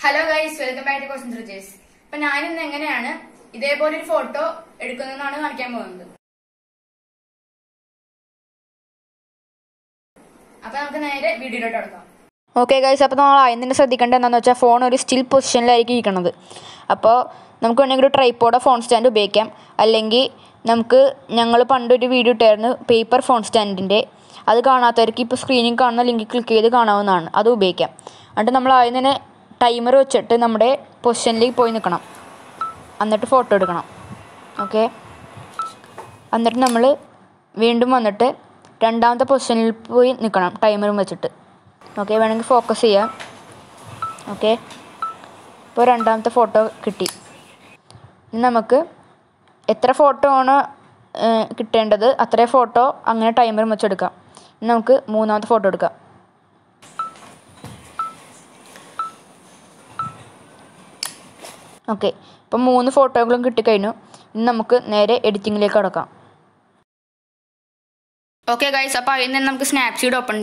Hello guys, welcome back to Questions Riches. Now, I am going to take a photo of the video. Okay guys, now we will see phone in still position. Now, we will a tripod or phone stand. We will video paper phone stand. That's why screening link click that's why we timer വെച്ചിട്ട് നമ്മുടെ പൊസിഷനിലേക്ക് പോയി നിൽക്കണം. എന്നിട്ട് photo എടുക്കണം. Okay. എന്നിട്ട് നമ്മൾ വീണ്ടും വന്നിട്ട് രണ്ടാമത്തെ പൊസിഷനിൽ പോയി നിൽക്കണം ടൈമറും വെച്ചിട്ട്. ഓക്കേ, വേണമെങ്കിൽ ഫോക്കസ് ചെയ്യാം. ഓക്കേ. ഇപ്പോൾ രണ്ടാമത്തെ ഫോട്ടോ കിട്ടി. ഇനി നമുക്ക് എത്ര ഫോട്ടോ ആണ് കിട്ടേണ്ടത് അത്രയും ഫോട്ടോ അങ്ങനെ ടൈമറും വെച്ചെടുക്കാം. ഇനി നമുക്ക് മൂന്നാമത്തെ ഫോട്ടോ എടുക്കാം. Okay, now we have 3 photos. Now we editing. Okay guys, now we will Snapseed open.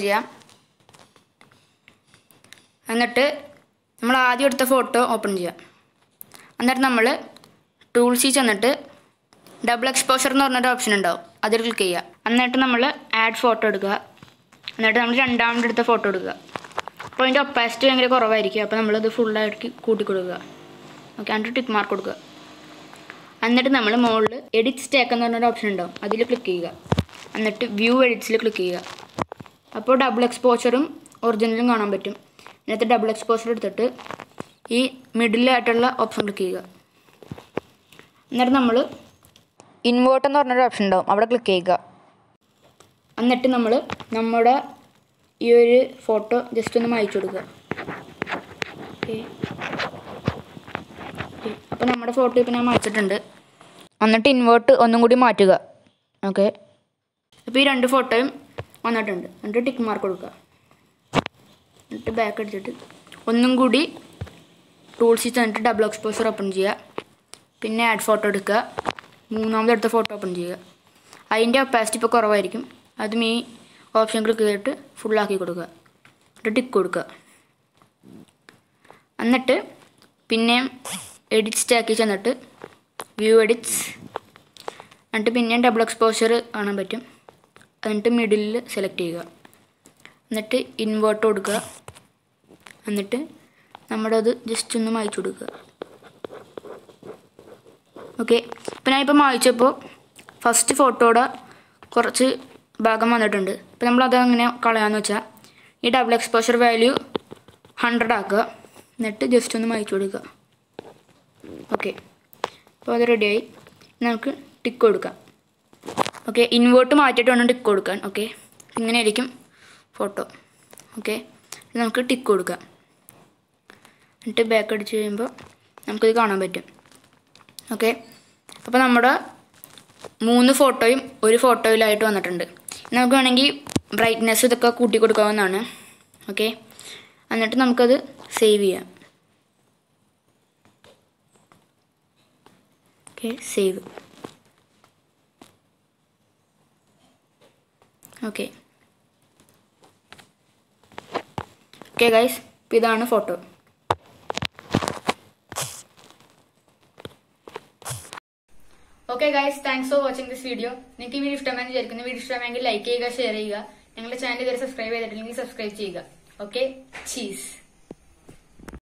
And we will add the photo open. And then we will tools double exposure option. That will click. And then we will add photo. And then we will down the photo. Point of opacity is full. Okay, and tick mark കൊടുക്കുക. എന്നിട്ട് നമ്മൾ മോളിൽ edit stack എന്ന് പറഞ്ഞ option ഉണ്ടാവും. അതിൽ click ചെയ്യുക. എന്നിട്ട് വ്യൂ എഡിറ്റ്സിൽ ക്ലിക്ക് ചെയ്യുക. അപ്പോൾ ഡബിൾ എക്സ്പോഷറും ഒറിജിനലും കാണാൻ പറ്റും. എന്നിട്ട് ഡബിൾ എക്സ്പോഷർ എടുത്തിട്ട് ഈ മിഡിലായിട്ടുള്ള ഓപ്ഷൻ ക്ലിക്ക് ചെയ്യുക. എന്നിട്ട് നമ്മൾ ഇൻവേർട്ട് എന്ന് പറഞ്ഞ ഓപ്ഷൻ ഉണ്ടാവും. അവിടെ ക്ലിക്ക് ചെയ്യുക. എന്നിട്ട് നമ്മൾ നമ്മുടെ ഈ ഒരു ഫോട്ടോ ജസ്റ്റ് ഒന്ന് മായ്ച്ചു കൊടുക്കുക. ഓക്കേ. അപ്പോൾ നമ്മുടെ ഫോട്ടോ ഇപ്പോൾ ഞാൻ മായ്ച്ചിട്ടുണ്ട്. എന്നിട്ട് ഇൻവേർട്ട് ഒന്നും കൂടി മാറ്റുക. ഓക്കേ. അപ്പോൾ ഈ രണ്ട് ഫോട്ടോയും വന്നിട്ടുണ്ട്. എന്നിട്ട് ടിക്ക് മാർക്ക് കൊടുക്കുക. എന്നിട്ട് ബാക്ക് അടിച്ചിട്ട് ഒന്നും കൂടി ടൂൾസിൽ ചെന്നിട്ട് ഡബിൾ എക്സ്പോഷർ ഓപ്പൺ ചെയ്യുക. പിന്നെ ആഡ് ഫോട്ടോ എടുക്കുക. മൂന്നാമതെടുത്ത ഫോട്ടോ ഓപ്പൺ ചെയ്യുക. അതിൻ്റെ ഒപ്പാസിറ്റി ഇപ്പോൾ കുറവായിരിക്കും. അതും ഈ ഓപ്ഷൻ ക്ലിക്ക് ചെയ്തിട്ട് ഫുള്ളാക്കി കൊടുക്കുക. എന്നിട്ട് ടിക്ക് കൊടുക്കുക. എന്നിട്ട് പിന്നെയും എഡിറ്റ് സ്റ്റാക്കിൽ ചെന്നിട്ട് വ്യൂ എഡിറ്റ്സ് എന്നിട്ട് പിന്നെയും ഡബിൾ എക്സ്പോഷർ കാണാൻ പറ്റും. എന്നിട്ട് മിഡിലിൽ സെലക്ട് ചെയ്യുക. എന്നിട്ട് ഇൻവേർട്ട് കൊടുക്കുക. എന്നിട്ട് നമ്മുടെ അത് ജസ്റ്റ് ഒന്ന് മായ്ച്ചു കൊടുക്കുക. ഓക്കെ. ഇപ്പം ഞാനിപ്പോൾ മായ്ച്ചപ്പോൾ ഫസ്റ്റ് ഫോട്ടോയുടെ കുറച്ച് ഭാഗം വന്നിട്ടുണ്ട്. ഇപ്പം നമ്മളത് അങ്ങനെ കളയാമെന്ന് വെച്ചാൽ ഈ ഡബിൾ എക്സ്പോഷർ വാല്യൂ 100 ആക്കുക. എന്നിട്ട് ജസ്റ്റ് ഒന്ന് മായ്ച്ചു കൊടുക്കുക. ഓക്കെ. അപ്പോൾ അത് റെഡിയായി. നമുക്ക് ടിക്ക് കൊടുക്കാം. ഓക്കെ. ഇൻവേർട്ട് മാറ്റിയിട്ട് വേണം ടിക്ക് കൊടുക്കാൻ. ഓക്കെ. ഇങ്ങനെ ആയിരിക്കും ഫോട്ടോ. ഓക്കെ. നമുക്ക് ടിക്ക് കൊടുക്കാം. എന്നിട്ട് ബാക്ക് അടിച്ച് കഴിയുമ്പോൾ നമുക്കിത് കാണാൻ പറ്റും. ഓക്കെ. അപ്പോൾ നമ്മുടെ 3 ഫോട്ടോയും ഒരു ഫോട്ടോയിലായിട്ട് വന്നിട്ടുണ്ട്. നമുക്ക് വേണമെങ്കിൽ ബ്രൈറ്റ്നെസ് ഇതൊക്കെ കൂട്ടി കൊടുക്കാവുന്നതാണ്. ഓക്കെ. എന്നിട്ട് നമുക്കത് സേവ് ചെയ്യാം. Save. Okay. Okay guys, ഇതാണ് photo. Okay guys, thanks for watching this video. നിങ്ങൾക്ക് ഈ വീഡിയോ ഇഷ്ടമായെന്ന് വിചാരിക്കുന്നു. വീഡിയോ ഇഷ്ടമായെങ്കിൽ ലൈക്ക് ചെയ്യുക, ഷെയർ ചെയ്യുക. ഞങ്ങളുടെ ചാനൽ ഇതുവരെ സബ്സ്ക്രൈബ് ചെയ്തിട്ടില്ലെങ്കിൽ സബ്സ്ക്രൈബ് ചെയ്യുക. Okay, cheese.